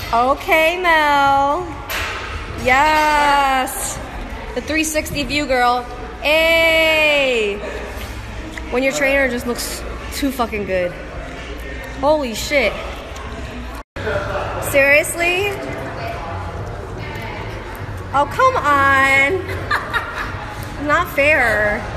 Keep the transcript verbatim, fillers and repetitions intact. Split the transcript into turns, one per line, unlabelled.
Okay, Mel. Yes. The three sixty view, girl. Hey. When your trainer just looks too fucking good. Holy shit. Seriously? Oh, come on. Not fair.